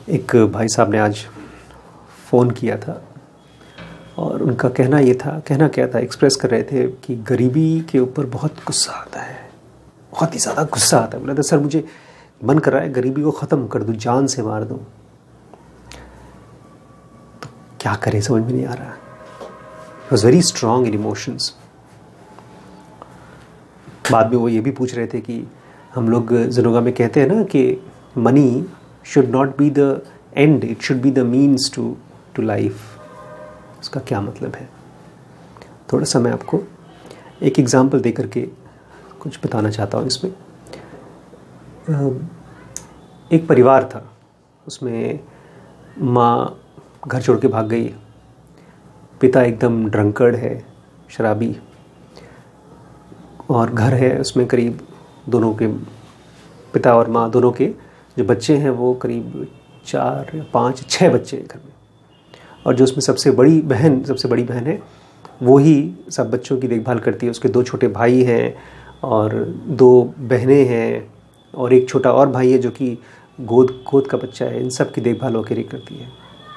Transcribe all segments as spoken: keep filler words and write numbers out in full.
एक भाई साहब ने आज फ़ोन किया था और उनका कहना ये था, कहना क्या था, एक्सप्रेस कर रहे थे कि गरीबी के ऊपर बहुत गुस्सा आता है, बहुत ही ज़्यादा गुस्सा आता है। बोला था सर मुझे मन कर रहा है गरीबी को ख़त्म कर दूँ, जान से मार दूँ, तो क्या करें समझ में नहीं आ रहा। He was very strong in emotions। बाद में वो ये भी पूछ रहे थे कि हम लोग ज़िनोगा में कहते हैं ना कि money should not be the end, it should be the means to to life. उसका क्या मतलब है? थोड़ा सा मैं आपको एक एग्जांपल दे करके कुछ बताना चाहता हूँ। इसमें एक परिवार था, उसमें माँ घर छोड़ के भाग गई, पिता एकदम ड्रंकर्ड है, शराबी, और घर है उसमें करीब दोनों के, पिता और माँ दोनों के जो बच्चे हैं वो करीब चार या पाँच छः बच्चे हैं घर में। और जो उसमें सबसे बड़ी बहन सबसे बड़ी बहन है वो ही सब बच्चों की देखभाल करती है। उसके दो छोटे भाई हैं और दो बहनें हैं और एक छोटा और भाई है जो कि गोद गोद का बच्चा है। इन सब की देखभाल वो अकेले करती है।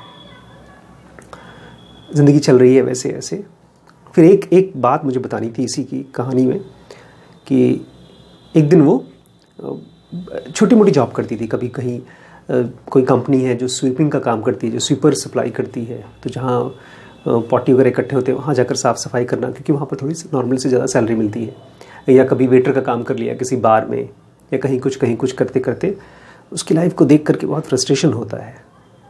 ज़िंदगी चल रही है वैसे ऐसे। फिर एक एक बात मुझे बतानी थी इसी की कहानी में कि एक दिन वो छोटी मोटी जॉब करती थी। कभी कहीं कोई कंपनी है जो स्वीपिंग का काम करती है, जो स्वीपर सप्लाई करती है, तो जहाँ पॉटी वगैरह इकट्ठे होते हैं वहाँ जाकर साफ़ सफाई करना, क्योंकि वहाँ पर थोड़ी सी नॉर्मल से ज़्यादा सैलरी मिलती है। या कभी वेटर का काम कर लिया किसी बार में, या कहीं कुछ कहीं कुछ करते करते उसकी लाइफ को देख करके बहुत फ्रस्ट्रेशन होता है।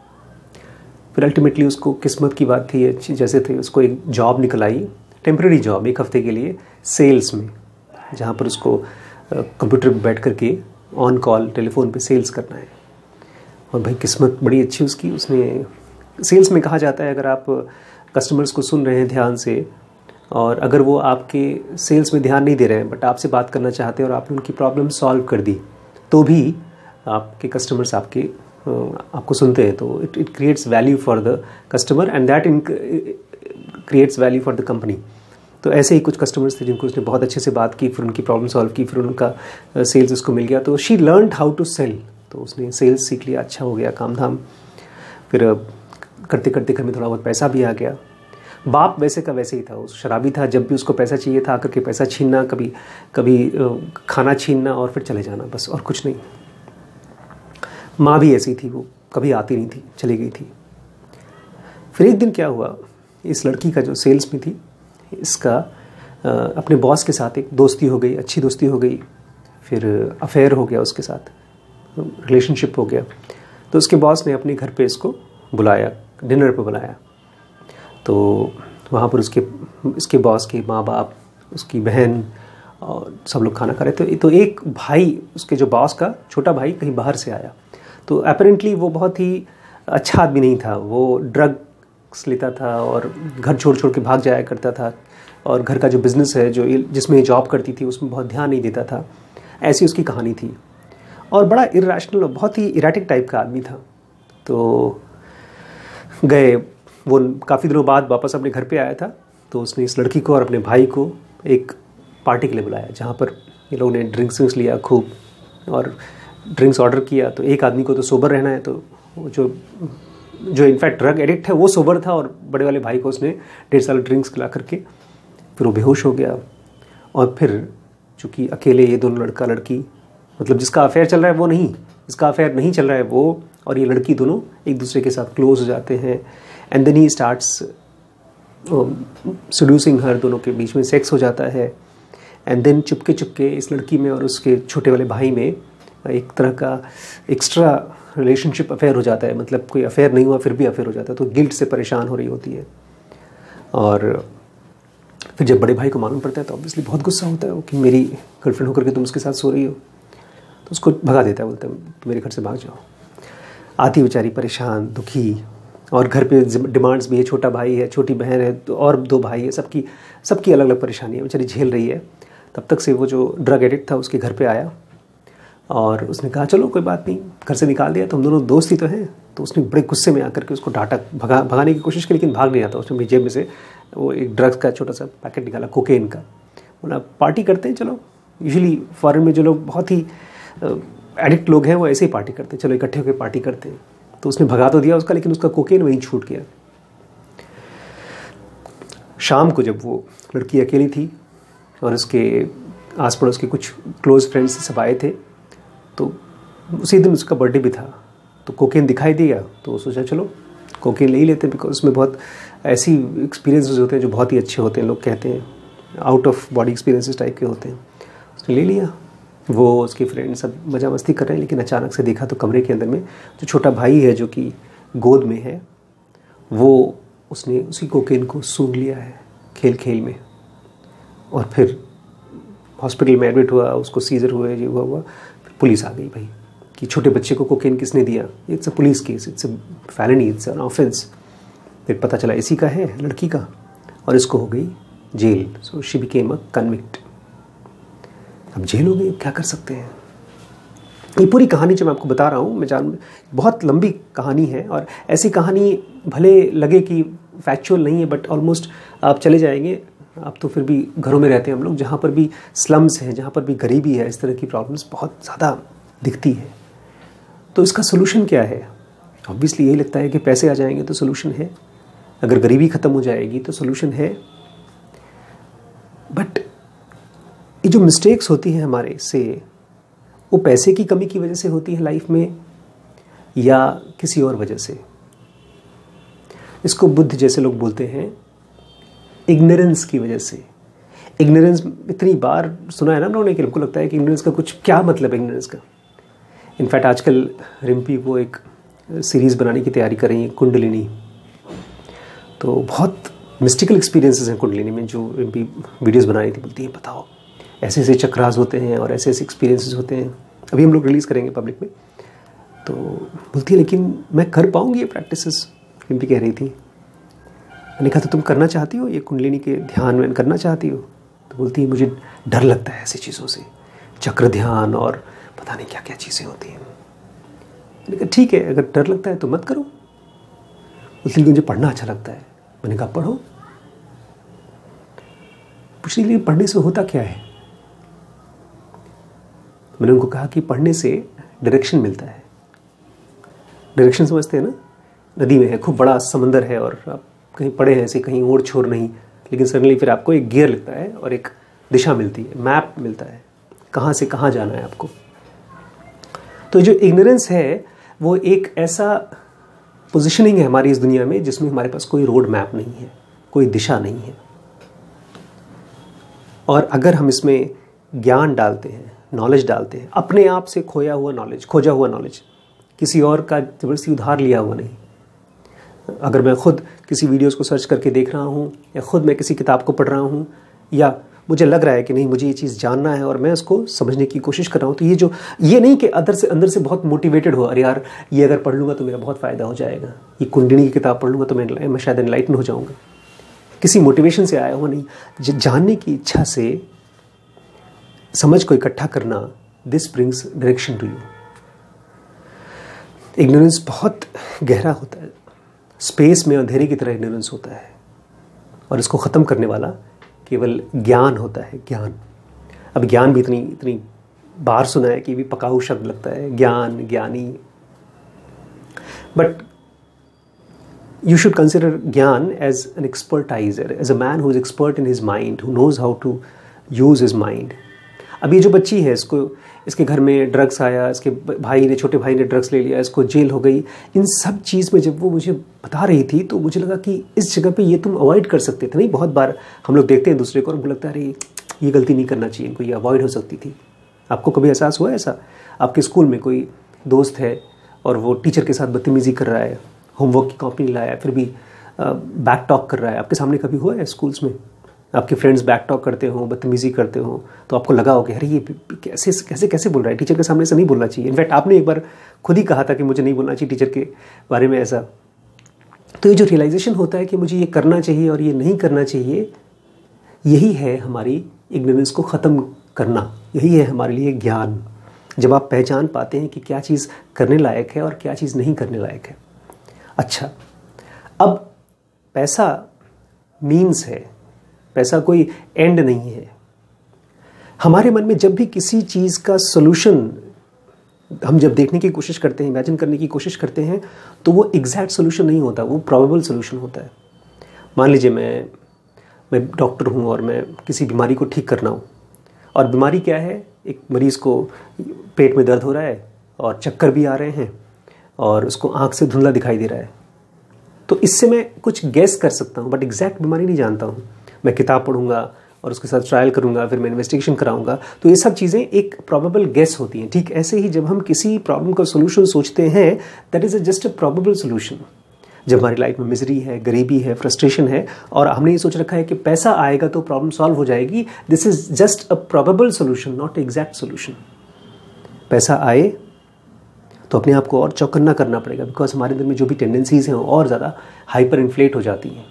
फिर अल्टीमेटली उसको किस्मत की बात थी, अच्छी जैसे थे, उसको एक जॉब निकल आई, टेम्प्रेरी जॉब, एक हफ्ते के लिए सेल्स में, जहाँ पर उसको कंप्यूटर पर बैठ करके ऑन कॉल टेलीफोन पे सेल्स करना है। और भाई किस्मत बड़ी अच्छी उसकी। उसने सेल्स में कहा जाता है अगर आप कस्टमर्स को सुन रहे हैं ध्यान से और अगर वो आपके सेल्स में ध्यान नहीं दे रहे हैं बट आपसे बात करना चाहते हैं और आपने उनकी प्रॉब्लम सॉल्व कर दी तो भी आपके कस्टमर्स आपके आपको सुनते हैं, तो it it creates value for the customer and that in creates value for the company. तो ऐसे ही कुछ कस्टमर्स थे जिनको उसने बहुत अच्छे से बात की, फिर उनकी प्रॉब्लम सॉल्व की, फिर उनका सेल्स उसको मिल गया। तो she learned how to sell, तो उसने सेल्स सीख लिया, अच्छा हो गया काम धाम। फिर करते करते घर में थोड़ा बहुत पैसा भी आ गया। बाप वैसे का वैसे ही था, उस शराबी था, जब भी उसको पैसा चाहिए था आकर के पैसा छीनना, कभी कभी खाना छीनना और फिर चले जाना, बस और कुछ नहीं। माँ भी ऐसी थी, वो कभी आती नहीं थी, चली गई थी। फिर एक दिन क्या हुआ, इस लड़की का जो सेल्स में थी, इसका अपने बॉस के साथ एक दोस्ती हो गई, अच्छी दोस्ती हो गई। फिर अफेयर हो गया उसके साथ, रिलेशनशिप हो गया। तो उसके बॉस ने अपने घर पे इसको बुलाया, डिनर पे बुलाया। तो वहाँ पर उसके इसके बॉस के माँ बाप, उसकी बहन और सब लोग खाना खा रहे थे। तो एक भाई, उसके जो बॉस का छोटा भाई कहीं बाहर से आया। तो अपेरेंटली वो बहुत ही अच्छा आदमी नहीं था, वो ड्रग्स लेता था और घर छोड़ छोड़ के भाग जाया करता था, और घर का जो बिज़नेस है जो जिसमें जॉब करती थी उसमें बहुत ध्यान नहीं देता था। ऐसी उसकी कहानी थी और बड़ा इरेशनल, बहुत ही इरेटिक टाइप का आदमी था। तो गए वो, काफ़ी दिनों बाद वापस अपने घर पे आया था। तो उसने इस लड़की को और अपने भाई को एक पार्टी के लिए बुलाया, जहाँ पर ये लोगों ने ड्रिंक्स विंक्स लिया खूब और ड्रिंक्स ऑर्डर किया। तो एक आदमी को तो सोबर रहना है, तो जो जो इनफैक्ट ड्रग एडिक्ट है वो सोबर था, और बड़े वाले भाई को उसने ढेर सारे ड्रिंक्स खिला करके फिर वो बेहोश हो गया। और फिर चूँकि अकेले ये दोनों, लड़का लड़की, मतलब जिसका अफेयर चल रहा है वो नहीं, जिसका अफेयर नहीं चल रहा है वो और ये लड़की, दोनों एक दूसरे के साथ क्लोज हो जाते हैं। And then he starts seducing her, दोनों के बीच में सेक्स हो जाता है। एंड देन चुपके चुपके इस लड़की में और उसके छोटे वाले भाई में एक तरह का एक्स्ट्रा रिलेशनशिप अफेयर हो जाता है। मतलब कोई अफेयर नहीं हुआ फिर भी अफेयर हो जाता है। तो गिल्ट से परेशान हो रही होती है। और फिर जब बड़े भाई को मालूम पड़ता है तो ऑब्वियसली बहुत गुस्सा होता है वो कि मेरी गर्लफ्रेंड होकर के तुम उसके साथ सो रही हो। तो उसको भगा देता है, बोलता है तुम मेरे घर से भाग जाओ। आती बेचारी परेशान, दुखी, और घर पे डिमांड्स भी है, छोटा भाई है, छोटी बहन है, तो और दो भाई है, सबकी सबकी अलग अलग परेशानी है, बेचारी झेल रही है। तब तक से वो जो ड्रग एडिक्ट था उसके घर पे आया और उसने कहा चलो कोई बात नहीं, घर से निकाल दिया तो हम दोनों दोस्त ही तो हैं। तो उसने बड़े गुस्से में आकर के उसको डांटा, भगा भगाने की कोशिश की, लेकिन भाग नहीं आता। उसने अपनी जेब में से वो एक ड्रग्स का छोटा सा पैकेट निकाला, कोकेन का। बोला पार्टी करते हैं चलो। यूजुअली फॉरेन में जो लोग बहुत ही एडिक्ट लोग हैं वो ऐसे ही पार्टी करते हैं, चलो इकट्ठे होकर पार्टी करते हैं। तो तो उसने भगा तो दिया उसका, लेकिन उसका कोकेन वहीं छूट गया। शाम को जब वो लड़की अकेली थी और उसके आस पड़ोस के कुछ क्लोज फ्रेंड्स सब आए थे, तो उसी दिन उसका बर्थडे भी था, तो कोकेन दिखाई दिया तो सोचा चलो कोकेन ले ही लेते हैं, बिकॉज उसमें बहुत ऐसी एक्सपीरियंसेस होते हैं जो बहुत ही अच्छे होते हैं, लोग कहते हैं out of body experiences type के होते हैं। उसने ले लिया, वो उसके फ्रेंड सब मज़ा मस्ती कर रहे हैं, लेकिन अचानक से देखा तो कमरे के अंदर में जो छोटा भाई है जो कि गोद में है, वो उसने उसी कोकेन को सूंघ लिया है खेल खेल में, और फिर हॉस्पिटल में एडमिट हुआ, उसको सीजर हुए, ये हुआ हुआ फिर पुलिस आ गई भाई कि छोटे बच्चे को कोकेन किसने दिया। It's a police case, it's a felony, it's an offence. फिर पता चला इसी का है, लड़की का, और इसको हो गई jail. So she became a convict. अब जेल हो गई, क्या कर सकते हैं। ये पूरी कहानी जो मैं आपको बता रहा हूँ, मैं जान बहुत लंबी कहानी है, और ऐसी कहानी भले लगे कि फैक्चुअल नहीं है, बट ऑलमोस्ट आप चले जाएंगे, आप तो फिर भी घरों में रहते हैं हम लोग, जहाँ पर भी स्लम्स हैं, जहाँ पर भी गरीबी है, इस तरह की प्रॉब्लम्स बहुत ज़्यादा दिखती है। तो इसका सोल्यूशन क्या है? ऑब्वियसली यही लगता है कि पैसे आ जाएंगे तो सोल्यूशन है, अगर गरीबी ख़त्म हो जाएगी तो सोल्यूशन है। बट ये जो मिस्टेक्स होती हैं हमारे से, वो पैसे की कमी की वजह से होती है लाइफ में या किसी और वजह से? इसको बुद्ध जैसे लोग बोलते हैं इग्नोरेंस की वजह से। इग्नोरेंस इतनी बार सुना है ना उन्होंने कि हमको लगता है कि इग्नोरेंस का कुछ क्या मतलब है इग्नोरेंस का। इनफैक्ट आजकल रिम्पी वो एक सीरीज़ बनाने की तैयारी कर रही है, कुंडलिनी। तो बहुत मिस्टिकल एक्सपीरियंसेस हैं कुंडलिनी में, जो रिम्पी वीडियोस बना रही थी। बोलती है बताओ ऐसे ऐसे चक्रास होते हैं और ऐसे ऐसे एक्सपीरियंसेस होते हैं, अभी हम लोग रिलीज़ करेंगे पब्लिक में। तो बोलती है लेकिन मैं कर पाऊँगी ये प्रैक्टिसेस, रिम्पी कह रही थी। मैंने कहा तो तुम करना चाहती हो ये कुंडलिनी के ध्यान में करना चाहती हो? तो बोलती है मुझे डर लगता है ऐसी चीज़ों से, चक्र ध्यान और पता नहीं क्या क्या चीज़ें होती हैं। मैंने कहा ठीक है, अगर डर लगता है तो मत करो। बोलती मुझे पढ़ना अच्छा लगता है। मैंने कहा पढ़ो। पूछ रही पढ़ने से होता क्या है? मैंने उनको कहा कि पढ़ने से डायरेक्शन मिलता है। डायरेक्शन समझते हैं ना? नदी में है, खूब बड़ा समंदर है और आप कहीं पड़े हैं ऐसे, कहीं ओर छोर नहीं, लेकिन सडनली फिर आपको एक गियर लगता है और एक दिशा मिलती है, मैप मिलता है कहाँ से कहाँ जाना है आपको। तो जो इग्नोरेंस है वो एक ऐसा पोजीशनिंग है हमारी इस दुनिया में जिसमें हमारे पास कोई रोड मैप नहीं है, कोई दिशा नहीं है। और अगर हम इसमें ज्ञान डालते हैं, नॉलेज डालते हैं, अपने आप से खोया हुआ नॉलेज, खोजा हुआ नॉलेज, किसी और का जबरदस्ती उधार लिया हुआ नहीं। अगर मैं खुद किसी वीडियोस को सर्च करके देख रहा हूँ, या खुद मैं किसी किताब को पढ़ रहा हूँ, या मुझे लग रहा है कि नहीं मुझे ये चीज़ जानना है और मैं उसको समझने की कोशिश कर रहा हूँ, तो ये जो ये नहीं कि अंदर से अंदर से बहुत मोटिवेटेड हो, अरे यार ये अगर पढ़ लूँगा तो मेरा बहुत फ़ायदा हो जाएगा, ये कुंडलिनी की किताब पढ़ लूँगा तो मैं मैं शायद एनलाइटन हो जाऊँगा। किसी मोटिवेशन से आया हुआ नहीं, जानने की इच्छा से समझ को इकट्ठा करना, this brings direction to you. Ignorance बहुत गहरा होता है, स्पेस में अंधेरे की तरह इग्नोरेंस होता है, और इसको ख़त्म करने वाला केवल ज्ञान होता है, ज्ञान। अब ज्ञान भी इतनी इतनी बार सुना है कि भी पकाऊ शब्द लगता है, ज्ञान, ज्ञानी। But you should consider Gyan as an expertiser, as a man who is expert in his mind, who knows how to use his mind. अब ये जो बच्ची है, इसको इसके घर में ड्रग्स आया, इसके भाई ने, छोटे भाई ने ड्रग्स ले लिया, इसको जेल हो गई। इन सब चीज़ में जब वो मुझे बता रही थी तो मुझे लगा कि इस जगह पे ये तुम अवॉइड कर सकते थे। नहीं, बहुत बार हम लोग देखते हैं दूसरे को और हमको लगता है अरे ये गलती नहीं करना चाहिए, इनको ये अवॉइड हो सकती थी। आपको कभी एहसास हुआ ऐसा? आपके स्कूल में कोई दोस्त है और वो टीचर के साथ बदतमीज़ी कर रहा है, होमवर्क की कॉपी नहीं लाया, फिर भी बैक टॉक कर रहा है। आपके सामने कभी हुआ है स्कूल्स में? आपके फ्रेंड्स बैक टॉक करते हो, बदतमीज़ी करते हो, तो आपको लगा हो कि अरे ये कैसे कैसे कैसे बोल रहा है, टीचर के सामने से नहीं बोलना चाहिए। इनफैक्ट आपने एक बार खुद ही कहा था कि मुझे नहीं बोलना चाहिए टीचर के बारे में ऐसा। तो ये जो रियलाइजेशन होता है कि मुझे ये करना चाहिए और ये नहीं करना चाहिए, यही है हमारी इग्नोरेंस को ख़त्म करना, यही है हमारे लिए ज्ञान। जब आप पहचान पाते हैं कि क्या चीज़ करने लायक है और क्या चीज़ नहीं करने लायक है। अच्छा, अब पैसा मीन्स है, पैसा कोई एंड नहीं है। हमारे मन में जब भी किसी चीज़ का सॉल्यूशन हम जब देखने की कोशिश करते हैं, इमेजिन करने की कोशिश करते हैं, तो वो एग्जैक्ट सोल्यूशन नहीं होता, वो प्रोबेबल सोल्यूशन होता है। मान लीजिए मैं मैं डॉक्टर हूँ और मैं किसी बीमारी को ठीक करना हूँ, और बीमारी क्या है, एक मरीज़ को पेट में दर्द हो रहा है और चक्कर भी आ रहे हैं और उसको आँख से धुंधला दिखाई दे रहा है, तो इससे मैं कुछ गैस कर सकता हूँ, बट एग्जैक्ट बीमारी नहीं जानता हूँ। मैं किताब पढ़ूंगा और उसके साथ ट्रायल करूंगा, फिर मैं इन्वेस्टिगेशन कराऊंगा, तो ये सब चीज़ें एक प्रोबेबल गेस होती हैं। ठीक ऐसे ही जब हम किसी प्रॉब्लम का सोल्यूशन सोचते हैं, that is just a probable solution. जब हमारी लाइफ में मिजरी है, गरीबी है, फ्रस्ट्रेशन है, और हमने ये सोच रखा है कि पैसा आएगा तो प्रॉब्लम सॉल्व हो जाएगी, this is just a probable solution, not exact solution. पैसा आए तो अपने आप को और चौकन्ना करना पड़ेगा, बिकॉज हमारे अंदर में जो भी टेंडेंसीज हैं वो और ज़्यादा हाइपर इन्फ्लेट हो जाती हैं।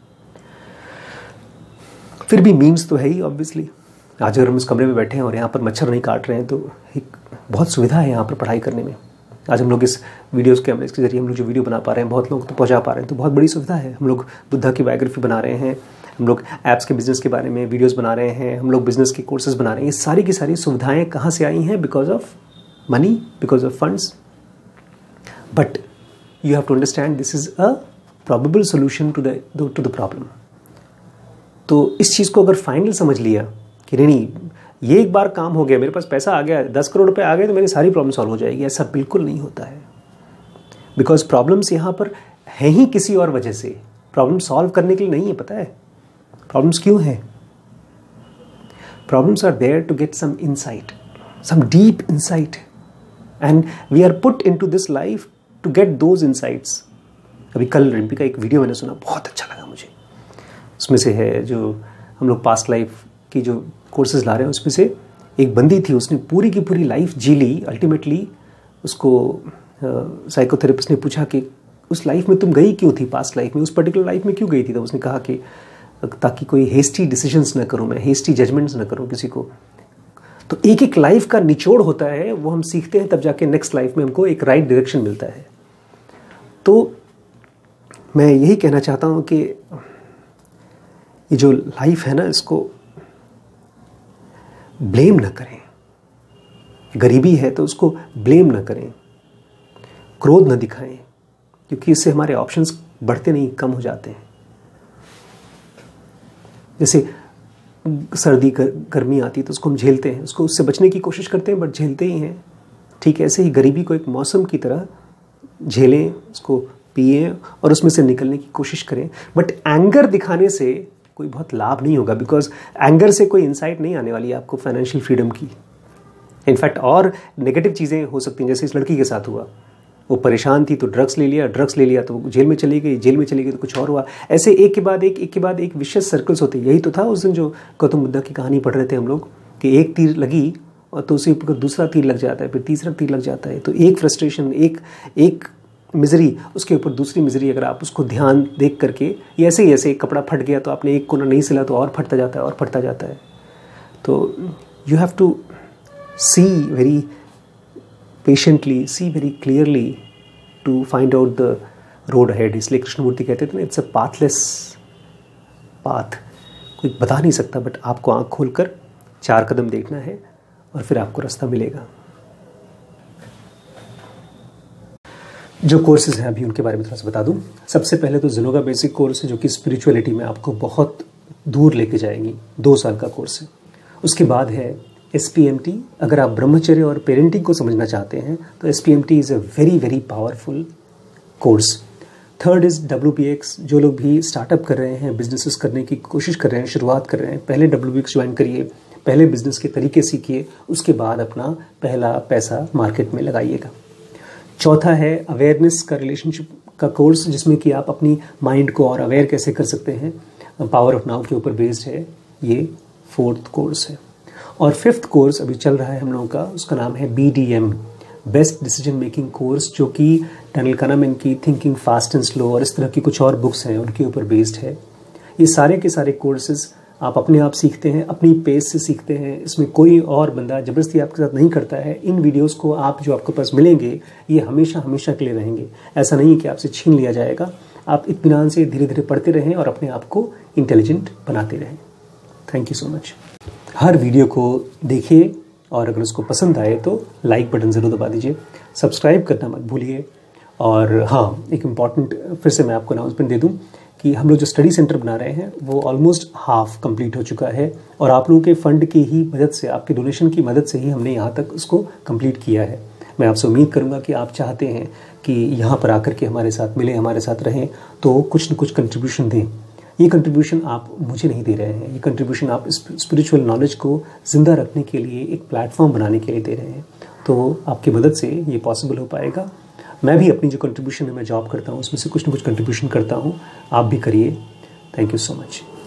फिर भी मीम्स तो है ही ऑब्वियसली। आज अगर हम इस कमरे में बैठे हैं और यहाँ पर मच्छर नहीं काट रहे हैं, तो एक बहुत सुविधा है यहाँ पर पढ़ाई करने में। आज हम लोग इस वीडियोज़ के के जरिए हम लोग जो वीडियो बना पा रहे हैं, बहुत लोग तो पहुँचा पा रहे हैं, तो बहुत बड़ी सुविधा है। हम लोग बुद्धा की बायोग्राफी बना रहे हैं, हम लोग ऐप्स के बिज़नेस के बारे में वीडियोज़ बना रहे हैं, हम लोग बिज़नेस के कोर्सेज बना रहे हैं। ये सारी की सारी सुविधाएँ कहाँ से आई हैं? Because of money, because of funds. But you have to understand this is a probable solution to the to the problem. तो इस चीज़ को अगर फाइनल समझ लिया कि नहीं नहीं ये एक बार काम हो गया, मेरे पास पैसा आ गया, दस करोड़ रुपए आ गए तो मेरी सारी प्रॉब्लम सॉल्व हो जाएगी, ऐसा बिल्कुल नहीं होता है। बिकॉज प्रॉब्लम्स यहाँ पर हैं ही किसी और वजह से, प्रॉब्लम सॉल्व करने के लिए नहीं है। पता है प्रॉब्लम्स क्यों है? Problems are there to get some insight, some deep insight, and we are put in to this life to get those insights. अभी कल रिम्पी का एक वीडियो मैंने सुना, बहुत अच्छा लगा मुझे। उसमें से है जो हम लोग पास्ट लाइफ की जो कोर्सेज ला रहे हैं, उसमें से एक बंदी थी, उसने पूरी की पूरी लाइफ जी ली। अल्टीमेटली उसको साइकोथेरेपिस्ट ने पूछा कि उस लाइफ में तुम गई क्यों थी, पास्ट लाइफ में, उस पर्टिकुलर लाइफ में क्यों गई थी? तो उसने कहा कि ताकि कोई हेस्टी डिसीजंस ना करूं, मैं हेस्टी जजमेंट्स ना करूं किसी को। तो एक एक लाइफ का निचोड़ होता है, वो हम सीखते हैं, तब जाके नेक्स्ट लाइफ में हमको एक राइट डायरेक्शन मिलता है। तो मैं यही कहना चाहता हूँ कि ये जो लाइफ है ना, इसको ब्लेम ना करें। गरीबी है तो उसको ब्लेम ना करें, क्रोध ना दिखाएं, क्योंकि इससे हमारे ऑप्शंस बढ़ते नहीं, कम हो जाते हैं। जैसे सर्दी गर्मी आती है तो उसको हम झेलते हैं, उसको उससे बचने की कोशिश करते हैं, बट झेलते ही हैं। ठीक ऐसे ही गरीबी को एक मौसम की तरह झेलें, उसको पिए और उसमें से निकलने की कोशिश करें। बट एंगर दिखाने से कोई बहुत लाभ नहीं होगा, बिकॉज एंगर से कोई इंसाइट नहीं आने वाली है आपको फाइनेंशियल फ्रीडम की। इनफैक्ट और नेगेटिव चीज़ें हो सकती हैं, जैसे इस लड़की के साथ हुआ। वो परेशान थी तो ड्रग्स ले लिया, ड्रग्स ले लिया तो जेल में चली गई, जेल में चली गई तो कुछ और हुआ। ऐसे एक के बाद एक एक के बाद एक विशियस सर्कल्स होते हैं। यही तो था उस दिन जो गौतम बुद्धा की कहानी पढ़ रहे थे हम लोग, कि एक तीर लगी और तो उसी ऊपर दूसरा तीर लग जाता है, फिर तीसरा तीर लग जाता है। तो एक फ्रस्ट्रेशन, एक एक मिजरी, उसके ऊपर दूसरी मिजरी, अगर आप उसको ध्यान देख करके, ये ऐसे ही ऐसे एक कपड़ा फट गया तो आपने एक कोना नहीं सिला तो और फटता जाता है और फटता जाता है। तो you have to see very patiently, see very clearly to find out the road ahead. इसलिए कृष्णमूर्ति कहते थे ना, इट्स अ पाथलेस पाथ। कोई बता नहीं सकता, बट आपको आँख खोलकर चार कदम देखना है और फिर आपको रास्ता मिलेगा। जो कोर्सेज हैं अभी उनके बारे में थोड़ा सा बता दूं। सबसे पहले तो जिनोगा बेसिक कोर्स है, जो कि स्पिरिचुअलिटी में आपको बहुत दूर लेके जाएंगी, दो साल का कोर्स है। उसके बाद है एस पी एम टी। अगर आप ब्रह्मचर्य और पेरेंटिंग को समझना चाहते हैं तो S P M T is a very very powerful course. Third is W P X. जो लोग भी स्टार्टअप कर रहे हैं, बिजनेसेस करने की कोशिश कर रहे हैं, शुरुआत कर रहे हैं, पहले डब्ल्यू पी एक्स ज्वाइन करिए, पहले बिजनेस के तरीके सीखिए, उसके बाद अपना पहला पैसा मार्केट में लगाइएगा। चौथा है अवेयरनेस का रिलेशनशिप का कोर्स, जिसमें कि आप अपनी माइंड को और अवेयर कैसे कर सकते हैं, पावर ऑफ नाउ के ऊपर बेस्ड है। ये फोर्थ कोर्स है। और फिफ्थ कोर्स अभी चल रहा है हम लोगों का, उसका नाम है B D M, best decision making course, जो कि डैनियल kahneman की थिंकिंग फास्ट एंड स्लो और इस तरह की कुछ और बुक्स हैं उनके ऊपर बेस्ड है। ये सारे के सारे कोर्सेज आप अपने आप सीखते हैं, अपनी पेस से सीखते हैं। इसमें कोई और बंदा ज़बरदस्ती आपके साथ नहीं करता है। इन वीडियोस को आप जो आपके पास मिलेंगे, ये हमेशा हमेशा के लिए रहेंगे। ऐसा नहीं है कि आपसे छीन लिया जाएगा। आप इत्मीनान से धीरे धीरे पढ़ते रहें और अपने आप को इंटेलिजेंट बनाते रहें। Thank you so much. हर वीडियो को देखिए और अगर उसको पसंद आए तो लाइक बटन ज़रूर दबा दीजिए, सब्सक्राइब करना मत भूलिए। और हाँ, एक इम्पॉर्टेंट फिर से मैं आपको अनाउंसमेंट दे दूं कि हम लोग जो स्टडी सेंटर बना रहे हैं वो ऑलमोस्ट हाफ कंप्लीट हो चुका है, और आप लोगों के फंड की ही मदद से, आपके डोनेशन की मदद से ही हमने यहाँ तक उसको कंप्लीट किया है। मैं आपसे उम्मीद करूँगा कि आप चाहते हैं कि यहाँ पर आकर के हमारे साथ मिलें, हमारे साथ रहें, तो कुछ न कुछ कंट्रीब्यूशन दें। ये कंट्रीब्यूशन आप मुझे नहीं दे रहे हैं, ये कंट्रीब्यूशन आप स्पिरिचुअल नॉलेज को ज़िंदा रखने के लिए, एक प्लेटफॉर्म बनाने के लिए दे रहे हैं। तो आपकी मदद से ये पॉसिबल हो पाएगा। मैं भी अपनी जो कंट्रीब्यूशन है, मैं जॉब करता हूँ, उसमें से कुछ ना कुछ कंट्रीब्यूशन करता हूँ, आप भी करिए। Thank you so much.